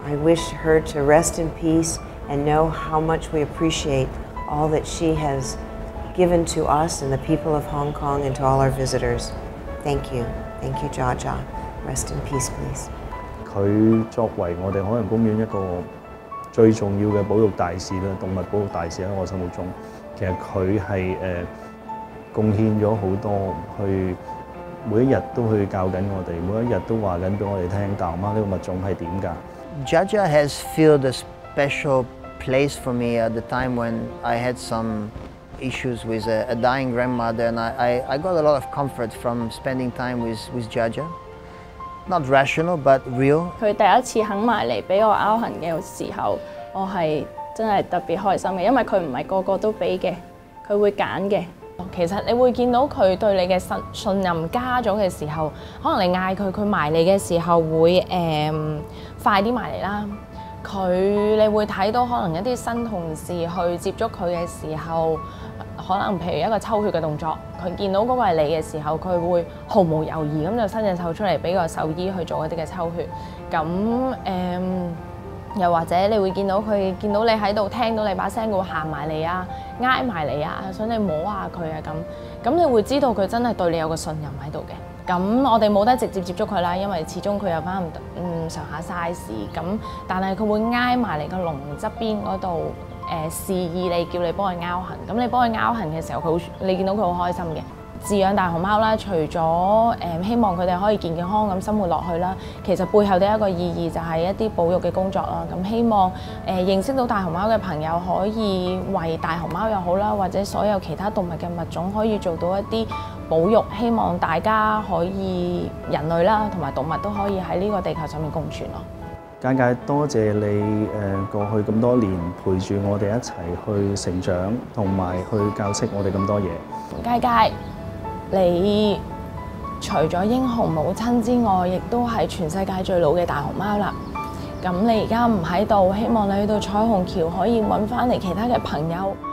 I wish her to rest in peace and know how much we appreciate all that she has given to us and the people of Hong Kong and to all our visitors. Thank you, Jia Jia. Rest in peace, please. 佢作為我哋海洋公園一個最重要嘅保育大使啦，動物保育大使喺我心目中，其實佢係貢獻咗好多，去每一日都去教緊我哋，每一日都話緊俾我哋聽大熊貓呢個物種係點㗎。 Jia Jia has filled a special place for me at the time when I had some issues with a dying grandmother, and I got a lot of comfort from spending time with Jia Jia. Not rational, but real. 佢第一次肯埋嚟俾我拗痕嘅時候，我係真係特別開心嘅，因為佢唔係個個都俾嘅，佢會揀嘅。其實你會見到佢對你嘅信任加咗嘅時候，可能你嗌佢，佢埋嚟嘅時候會快啲埋嚟啦。你會睇到可能一啲新同事去接觸佢嘅時候，可能譬如一個抽血嘅動作，佢見到嗰個係你嘅時候，佢會毫無猶豫咁就伸隻手出嚟俾個獸醫去做一啲嘅抽血。咁又或者你會見到佢見到你喺度，聽到你把聲，佢會行埋嚟啊，挨埋嚟啊，想你摸下佢啊咁你會知道佢真係對你有個信任喺度嘅。咁我哋冇得直接接觸佢啦，因為始終佢有翻上下 size。咁但係佢會挨埋嚟個籠側邊嗰度，示意你叫你幫佢拗痕。咁你幫佢拗痕嘅時候，你見到佢好開心嘅。飼養大熊貓啦，除咗希望佢哋可以健健康咁生活落去啦，其實背後嘅一個意義就係一啲保育嘅工作啦。咁希望認識到大熊貓嘅朋友可以為大熊貓又好啦，或者所有其他動物嘅物種可以做到一啲保育，希望大家可以人類啦同埋動物都可以喺呢個地球上面共存咯。 佳佳，多謝你過去咁多年陪住我哋一齊去成長，同埋去教識我哋咁多嘢。 佳佳，你除咗英雄母親之外，亦都係全世界最老嘅大熊貓啦。咁你而家唔喺度，希望你去到彩虹橋可以揾翻嚟其他嘅朋友。